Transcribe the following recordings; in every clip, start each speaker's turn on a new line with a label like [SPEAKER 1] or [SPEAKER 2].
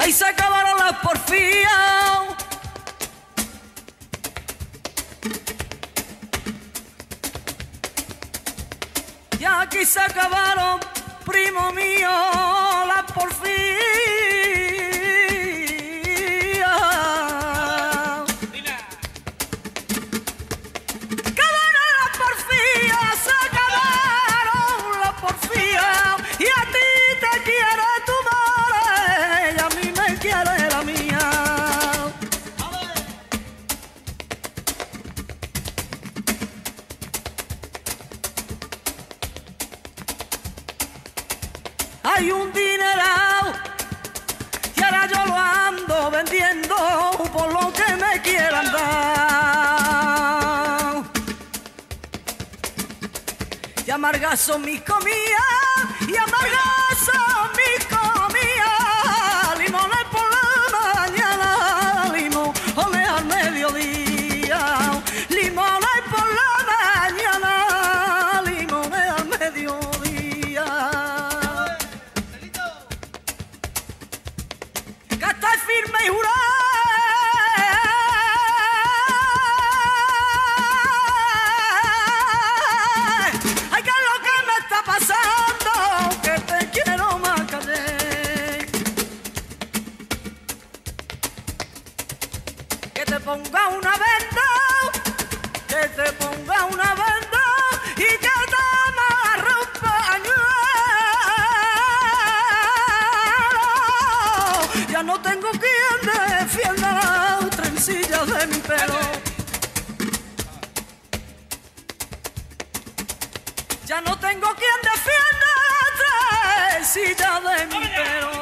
[SPEAKER 1] y se acabaron las porfías. Y aquí se acabaron, primo mío, las porfías. Acabaron las porfías, se acabaron las porfías. Y a ti te quiere tu madre y a mí me quiere la mía. Hay un dineral y ahora yo lo ando vendiendo por lo que me quieran dar. Y amargas son mis comidas y amargas son mis comidas. Limones por la mañana, limones al mediodía. Limones por la mañana, limones al mediodía. Que estoy firme y jurado. Ay, que es lo que me está pasando, que te quiero más que ayer. Que te ponga una venda, que te ponga una venda y que te amarre un pañuelo. Ya no tengo quien defienda las trencillas de mi pelo. Ya no tengo quien defienda las trencillas de mi pelo.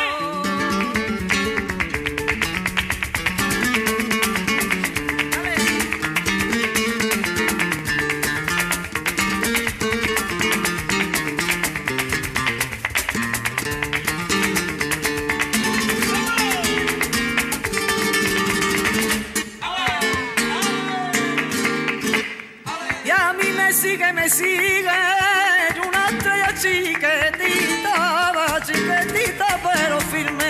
[SPEAKER 1] Y a mí me sigue una estrella chiquitita, chiquitita pero firme.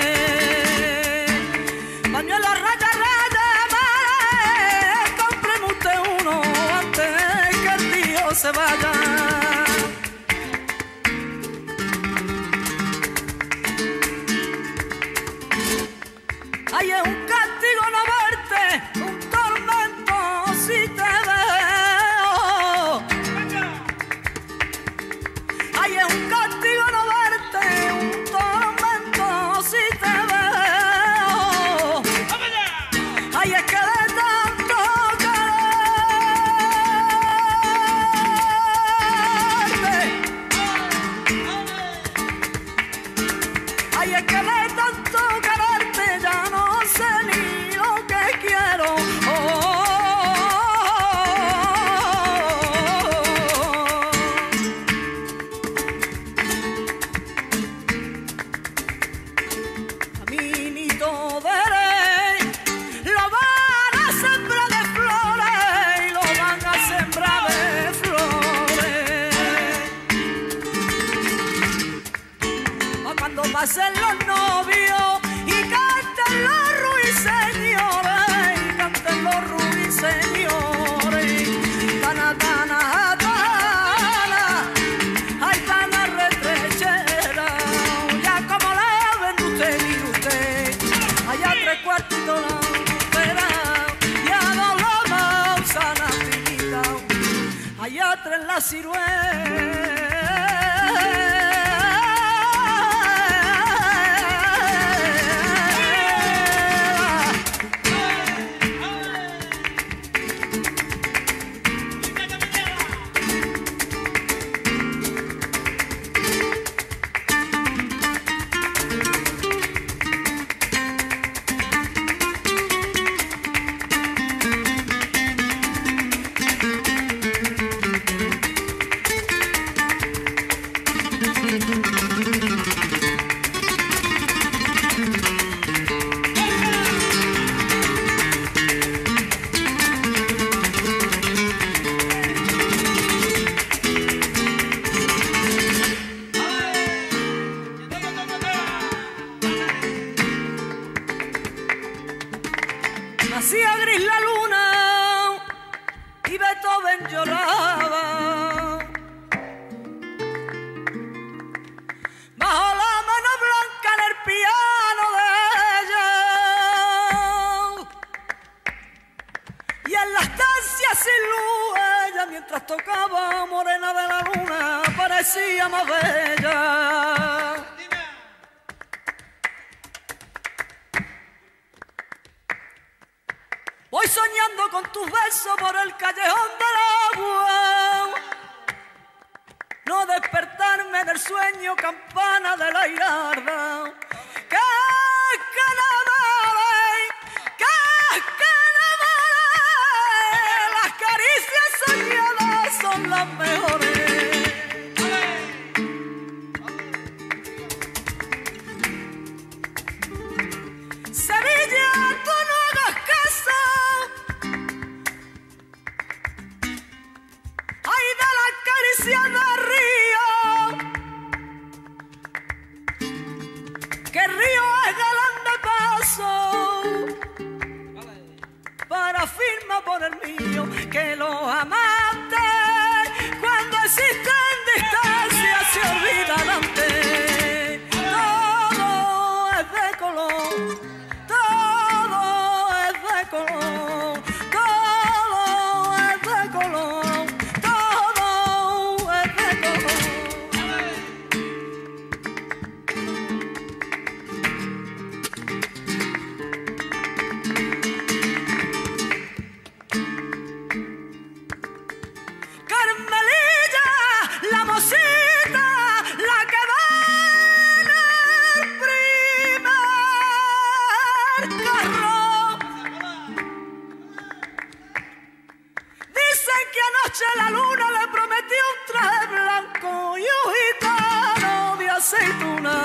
[SPEAKER 1] Pañuelo raya, vale, cómpreme usted uno antes que el tío se vaya. Ay, es un castigo no verte, un tormento si te veo. Ay, es un castigo no verte, un tormento si te veo. Ay, es que de tanto quererte. Ay, es que de tanto quererte ya no sé ni lo que quiero. Caminito de ley, lo van a sembrar de flores y lo van a sembrar de flores. Pa' cuando pasen los novios y canten los ruiseñores, y canten los ruiseñores. Tana, tana, tana, ay, tana retrechera. Ya como le ven usted, mire usted, allá 3/4 la espera, ya no lo sana finita, allá 3 la ciruela. sea más bella. Voy soñando con tus besos por el callejón del agua, no despertarme del sueño, campana de la hirarda. ¡Qué carnavales! ¡Qué carnavales! Las caricias soñadas son las mejores. Sevilla, tú no hagas caso. Ay, de las caricias del río, que el río es galán de paso, para firma por el mío, que los amantes cuando existen distancias se olvidan antes. Todo es de color, todo es de color, todo es de color, todo es de color. Carmelilla, la mocita, la que va en el primer carro. Dicen que anoche la luna le prometió un traje blanco y un gitano de aceituna.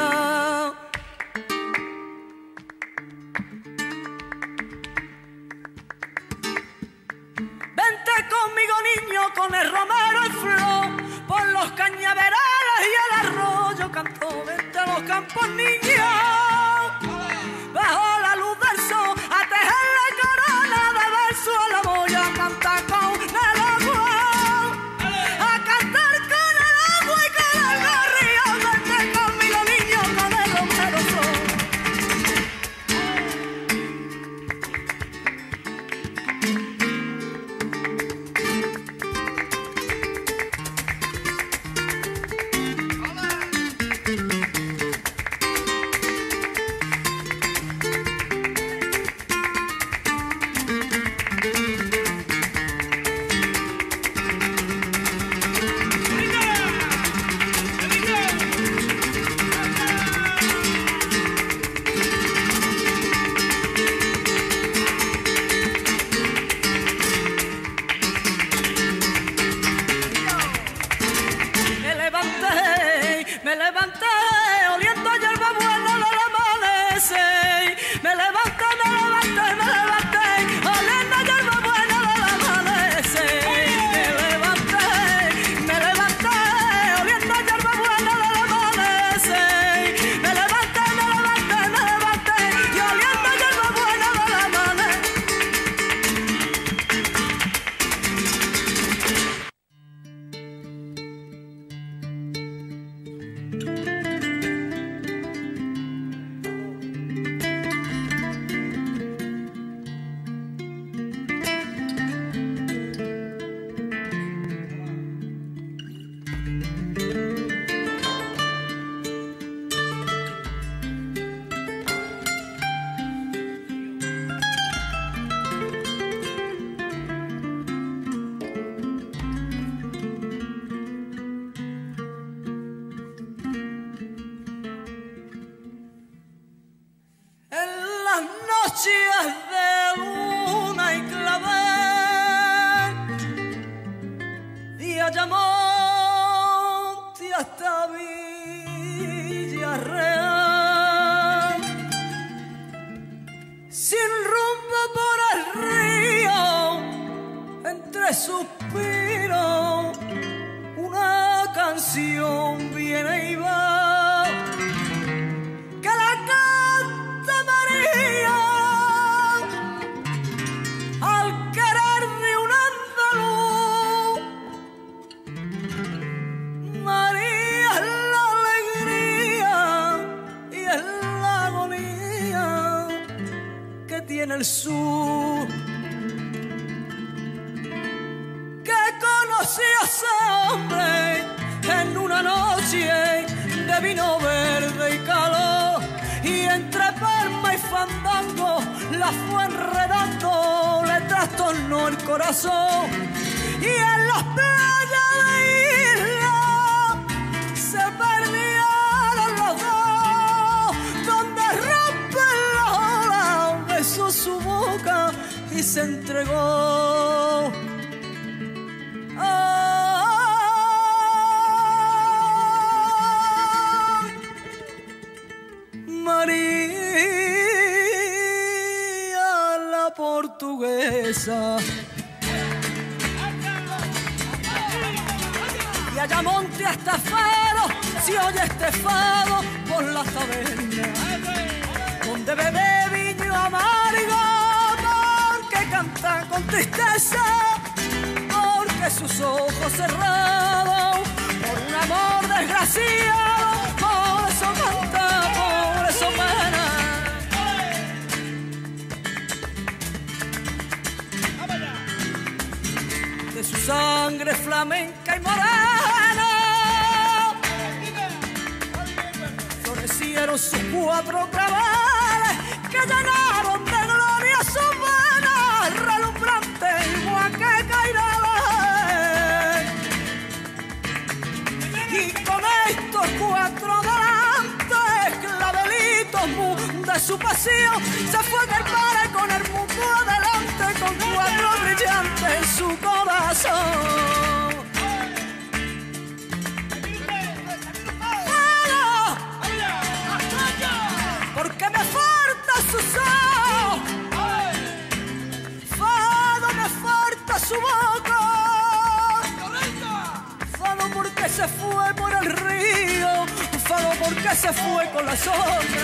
[SPEAKER 1] Vente conmigo, niño, con el romero en flor, por los cañaverales y el arroyo cantó. Vente a los campos, niño, bajo la luz del sol, a tejer la corona de verso a la voy a cantar con el agua, a cantar con el agua y con el gorrión. Vente conmigo, niño, con el romero en flor. Me levanté, oliendo hierba buena del amanecer. Me levanté, oliendo hierba buena del amanecer. Me levanté, oliendo hierba buena del amanecer. Me levanté, y oliendo hierba buena del amanecer. Noches de luna y clavel, y Ayamonte hasta Villarreal, sin rumbo por el río, entre suspiros, una canción viene y va. En el sur, que conocí a ese hombre en una noche noche de vino verde y calor, y entre palma y fandango la fue enredando, le trastornó el corazón. Y en las playas de isla se perdieron los dos, donde rompen la ola, besó su boca y se entregó. María la portuguesa. Y allá monte hasta Faro se oye este fado por la taberna, donde bebe viño amargo, porque canta con tristeza, porque sus ojos cerrados por un amor desgraciado, por eso canta, por eso pena. De su sangre flamenca y morena florecieron sus 4 clavales que llenaron de gloria sus venas relumbrantes igual que cairales. Y con estos 4 delantes clavelitos de su pasión se fue del mar con el mundo adelante, con 4 brillantes en su corazón. Porque me falta su sol, fado me falta su boca, fado porque se fue por el río, fado porque se fue con la sombra.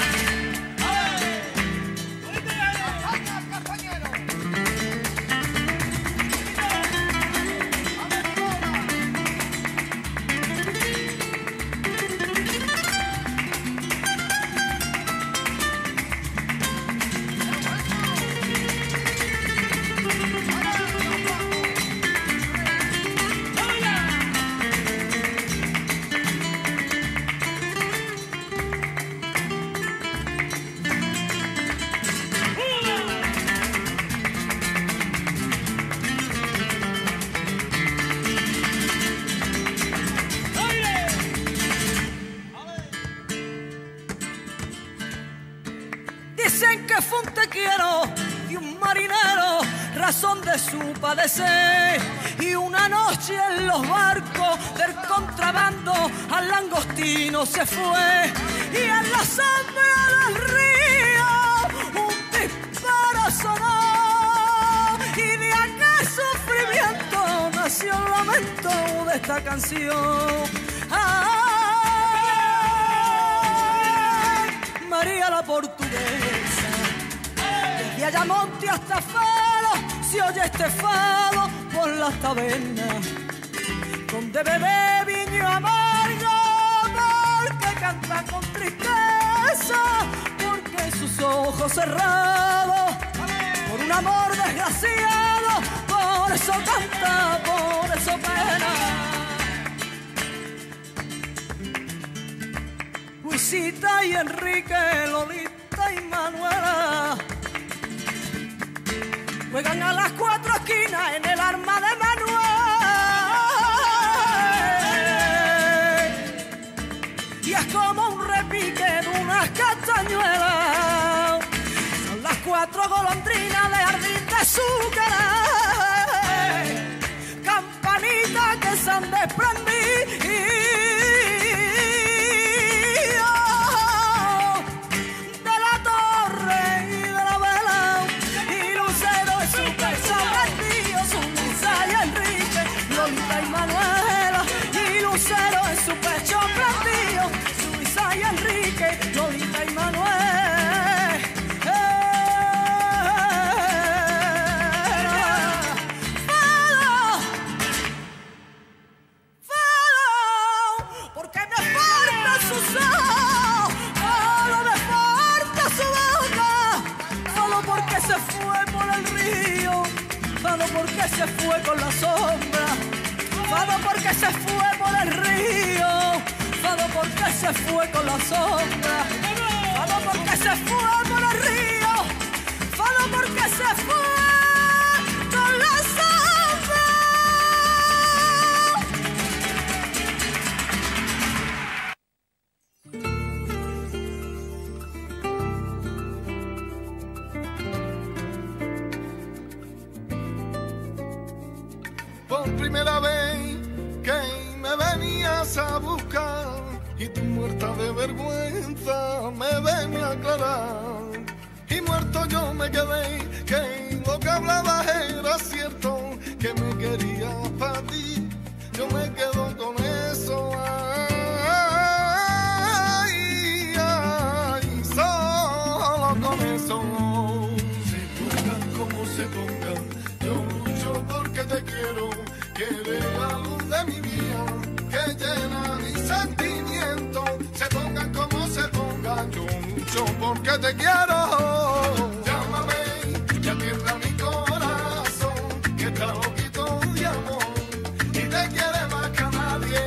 [SPEAKER 1] Dicen que fue un te quiero y un marinero, razón de su padecer. Y una noche en los barcos del contrabando al langostino se fue. Y en la sombra del río un disparo sonó. Y de aquel sufrimiento nació el lamento de esta canción. María la portuguesa, desde Ayamonte hasta Faro se oye este fado por las tabernas, donde bebe viño amargo, porque canta con tristeza, porque sus ojos cerrados por un amor desgraciado, por eso canta, por eso pena. Luisita y Enrique, Lolita y Manuela juegan a las 4 esquinas en el arma de Manuel. Y es como un repique de unas castañuelas. Son las 4 golondrinas de jardín de azúcar. Campanitas que se han desprendido su pecho prendido, Suiza y Enrique, Lolita y Manuel. Fado, porque me falta su sol, fado me falta su boca, fado porque se fue por el río, fado porque se fue con la sombra. Fado porque se fue por el río, fado porque se fue con la sombra, fado porque se fue por el río, fado porque se fue con la sombra.
[SPEAKER 2] Por primera vez que me venías a buscar y tú muerta de vergüenza me venía a aclarar. Y muerto yo me quedé, que lo que hablabas era cierto, que me querías para ti, yo me quedo con eso. Ay, ay, solo con eso. Se pongan como se pongan, yo lucho porque te quiero, que eres la luz de mi vida, que llena mi sentimiento. Se pongan como se pongan, yo lucho porque te quiero. Llámame y atienda mi corazón, que está loquito de amor y te quiere más que a nadie.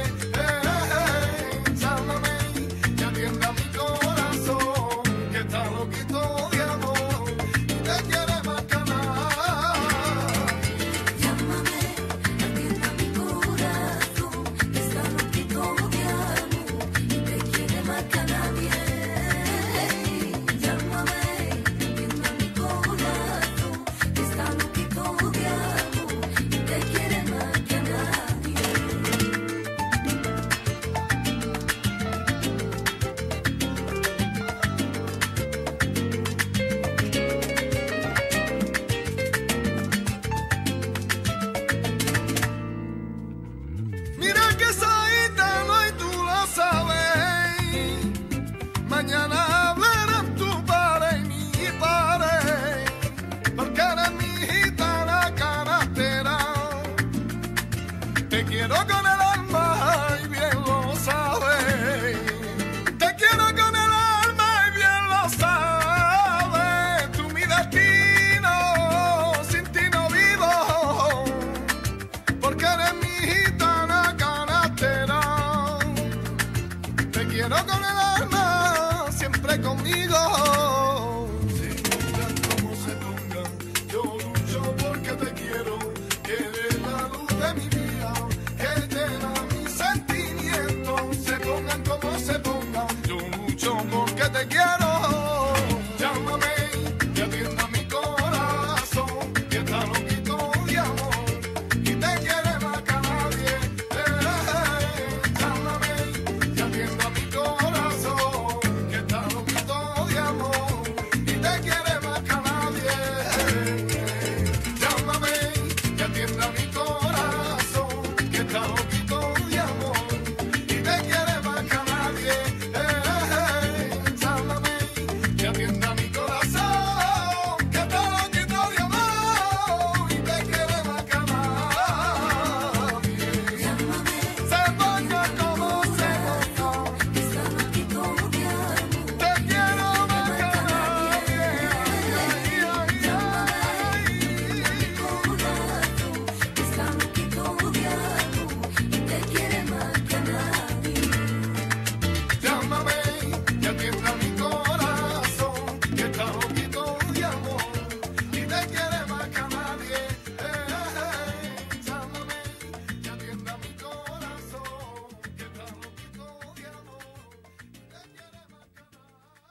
[SPEAKER 2] Llámame y atienda mi corazón, que está loquito de amor y te quiere más que a nadie.
[SPEAKER 3] Llámame, atienda mi corazón, que está loquito de amor y te quiere más que a nadie. Llámame, atienda mi corazón, que está loquito de amor y te quiere más que a nadie.
[SPEAKER 2] Mira que soy gitano y tú lo sabes. Mañana hablarán tu padre y mi padre, porque eres mi gitana canastera. Te quiero con el alma y bien lo sabes. Te quiero con el alma y bien lo sabes. Tú mi destino, sin ti no vivo, porque eres mi gitana canastera. Te quiero con el alma, siempre conmigo. Se pongan como se pongan, yo lucho porque te quiero, que eres la luz de mi vida, que llena mi sentimiento. Se pongan como se pongan, yo lucho porque te quiero. Llámame y atienda mi corazón, que está loquito de amor y te quiere más que a nadie. Llámame y atienda mi corazón, que está loquito de amor y te quiere más que a nadie. Llámame y atienda mi corazón, que está loquito de amor y te quiere más que a nadie. Llámame y atienda mi corazón, que está loquito de amor y te quiere más que a nadie.
[SPEAKER 3] Llámame,
[SPEAKER 2] Se ponga como se ponga,
[SPEAKER 3] que está loquito de amor.
[SPEAKER 2] te quiero más que a nadie.
[SPEAKER 3] Corazón, que está loquito de amor y te quiere más que a nadie.
[SPEAKER 2] Llámame y atienda mi corazón, que está loquito de amor y te quiere más que a nadie. Llámame y atienda mi corazón, que está loquito de amor y te quiere más que a nadie.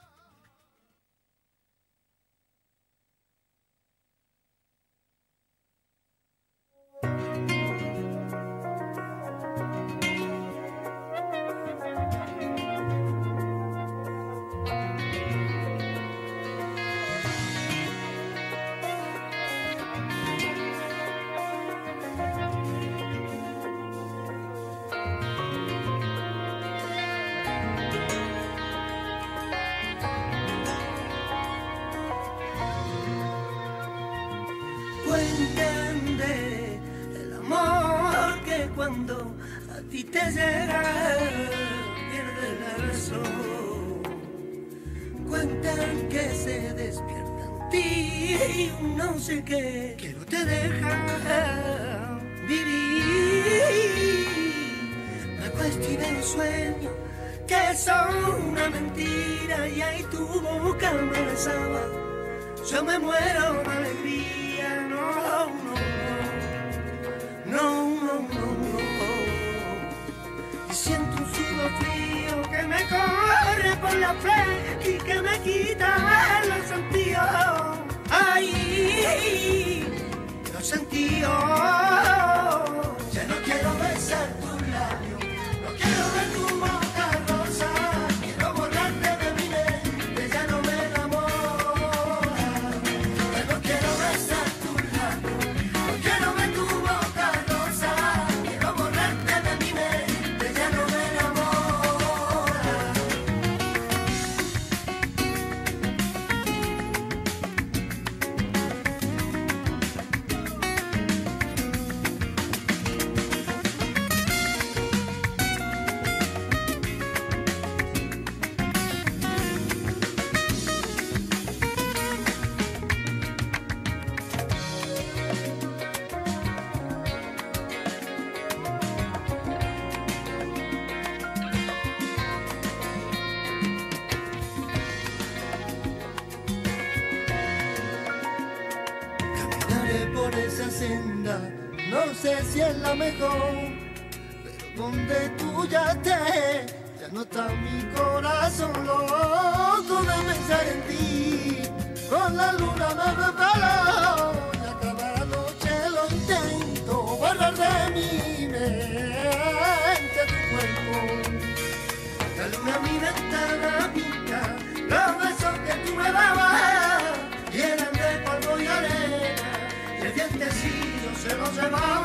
[SPEAKER 1] Cuéntame el amor que cuando a ti te llega pierde la razón. Cuentan que se despierta en ti y un no sé qué que no te deja vivir. Me acuesto y veo un sueño que son una mentira y ahí tu boca me besaba. Yo me muero de alegría, no, no, no, no, no, no. Y siento un sudor frío que me corre por la frente y que me quita los sentidos. Ay, los sentidos. Ya no quiero besar tus labios, no quiero ver tu boca rosa, quiero borrarte de mi mente, ya no me enamora. Ya no quiero besar tus labios, no quiero ver tu boca rosa, quiero borrarte de mi mente, ya no me enamora. Caminaré por esa senda, no sé si es la mejor, pero donde tú ya estés, ya no está mi corazón loco de pensar en ti. Con la luna me preparo y a cada noche lo intento borrar de mi mente tu cuerpo. La luna mi ventana pinta, los besos que tú me dabas y eran de polvo y arena, y el vientecillo se los llevaba.